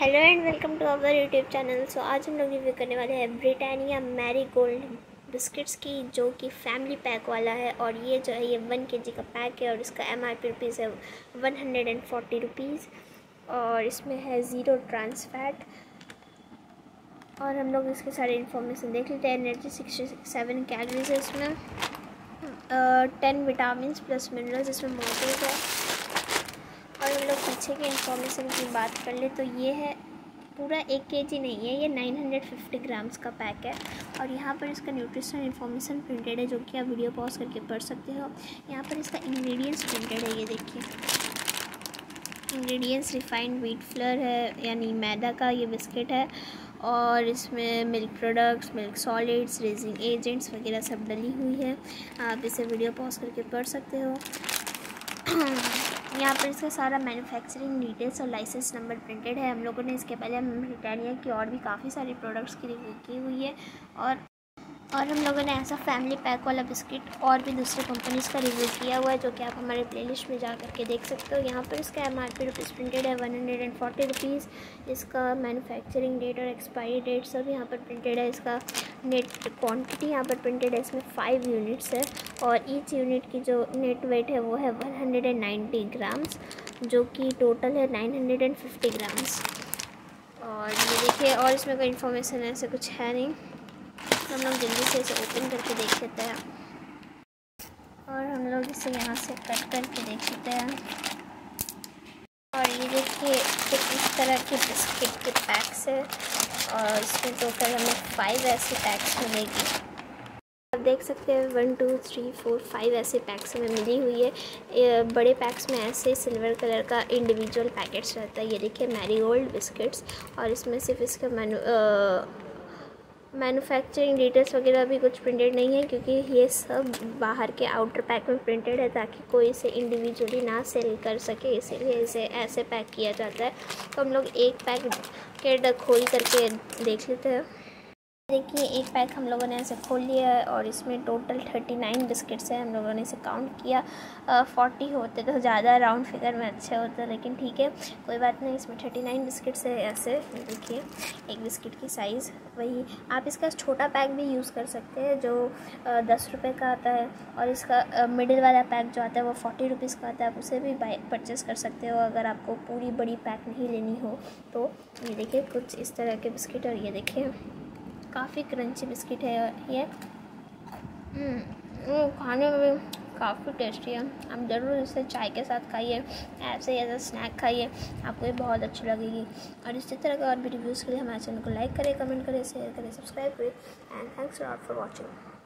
Hello and welcome to our YouTube channel. So आज हम लोग रिव्यू करने वाले हैं ब्रिटानिया मैरी गोल्ड बिस्किट्स की, जो कि फैमिली पैक वाला है। और ये जो है ये 1 kg का पैक है और इसका MRP रुपीज़ है 140 रुपीज़। और इसमें है 0 ट्रांस फैट। और हम लोग इसके सारे इन्फॉर्मेशन देख लेते हैं। एनर्जी 67 कैलोरीज है इसमें, 10 विटामिन प्लस मिनरल्स इसमें मौजूद है। और हम लोग पीछे के इन्फॉर्मेशन की बात कर ले तो ये है पूरा 1 kg नहीं है, ये 950 ग्राम्स का पैक है। और यहाँ पर इसका न्यूट्रिशनल इन्फॉर्मेशन प्रिंटेड है, जो कि आप वीडियो पॉज करके पढ़ सकते हो। यहाँ पर इसका इंग्रेडिएंट्स प्रिंटेड है, ये देखिए। इंग्रेडिएंट्स रिफाइंड व्हीट फ्लोर है, यानी मैदा का ये बिस्किट है। और इसमें milk products, milk solids, raising agents वगैरह सब डली हुई है। आप इसे वीडियो पॉज करके पढ़ सकते हो। यहाँ पर इसका सारा मैन्युफैक्चरिंग डिटेल्स और लाइसेंस नंबर प्रिंटेड है। हम लोगों ने इसके पहले ब्रिटानिया की और भी काफ़ी सारी प्रोडक्ट्स की रिव्यू की हुई है। और हम लोगों ने ऐसा फैमिली पैक वाला बिस्किट और भी दूसरे कंपनीज़ का रिव्यू किया हुआ है, जो कि आप हमारे प्लेलिस्ट में जा करके देख सकते हो। यहाँ पर इसका MRP रुपीज़ प्रिंटेड है 140 रुपीज़। इसका मैन्युफैक्चरिंग डेट और एक्सपायरी डेट सब यहाँ पर प्रिंटेड है। इसका नेट क्वांटिटी यहाँ पर प्रिंटेड है, इसमें 5 यूनिट्स है। और ईच यूनिट की जो नेट वेट है वो है 190 ग्राम्स, जो कि टोटल है 950 ग्राम्स। और ये देखिए, और इसमें कोई इन्फॉर्मेशन ऐसे कुछ है नहीं। हम लोग जल्दी से इसे ओपन करके देख लेते हैं। और हम लोग इसे यहाँ से कट करके देख लेते हैं। और ये देखिए कुछ इस तरह के बिस्किट के पैक्स है, और इसमें टोटल हमें 5 ऐसे पैक्स मिलेगी। आप देख सकते हैं 1 2 3 4 5 ऐसे पैक्स हमें मिली हुई है। बड़े पैक्स में ऐसे सिल्वर कलर का इंडिविजुअल पैकेट्स रहता है। ये देखिए मैरी गोल्ड बिस्किट्स। और इसमें सिर्फ इसका मैन्युफैक्चरिंग डिटेल्स वगैरह भी कुछ प्रिंटेड नहीं है, क्योंकि ये सब बाहर के आउटर पैक में प्रिंटेड है, ताकि कोई इसे इंडिविजुअली ना सेल कर सके, इसीलिए इसे ऐसे पैक किया जाता है। तो हम लोग एक पैकेट खोल करके देख लेते हैं। देखिए एक पैक हम लोगों ने ऐसे खोल लिया है, और इसमें टोटल 39 बिस्किट्स हैं। हम लोगों ने इसे काउंट किया। 40 होते तो ज़्यादा राउंड फिगर में अच्छे होते, लेकिन ठीक है कोई बात नहीं। इसमें 39 बिस्किट्स है ऐसे। देखिए एक बिस्किट की साइज़ वही। आप इसका छोटा पैक भी यूज़ कर सकते हैं, जो 10 रुपये का आता है। और इसका मिडिल वाला पैक जो आता है वो 40 रुपीज़ का आता है। आप उसे भी परचेज़ कर सकते हो अगर आपको पूरी बड़ी पैक नहीं लेनी हो तो। ये देखिए कुछ इस तरह के बिस्किट। और ये देखिए काफ़ी क्रंची बिस्किट है ये। खाने में भी काफ़ी टेस्टी है। आप ज़रूर इसे चाय के साथ खाइए, ऐसे एज अ स्नैक खाइए, आपको ये बहुत अच्छी लगेगी। और इसी तरह का और भी रिव्यूज़ के लिए हमारे चैनल को लाइक करें, कमेंट करें, शेयर करें, सब्सक्राइब करें। And thanks a lot for watching.